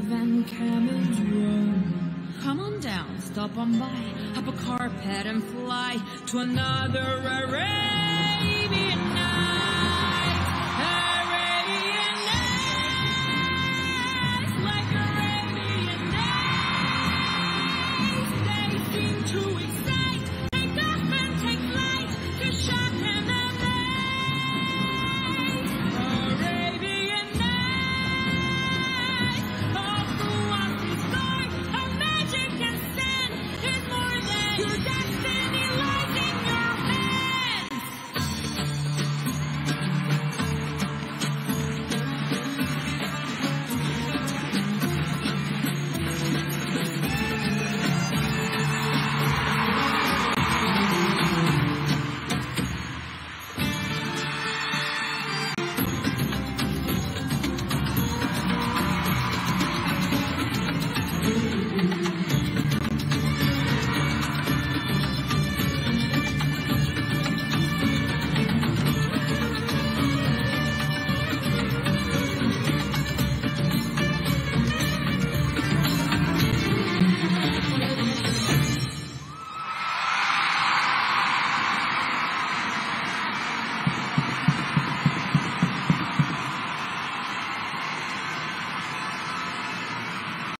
caravan, camels roam. Come on down, stop on by, hop a carpet and fly to another Arabian night. Arabian nights, like Arabian nights. They seem to excite, take off and take flight to shine.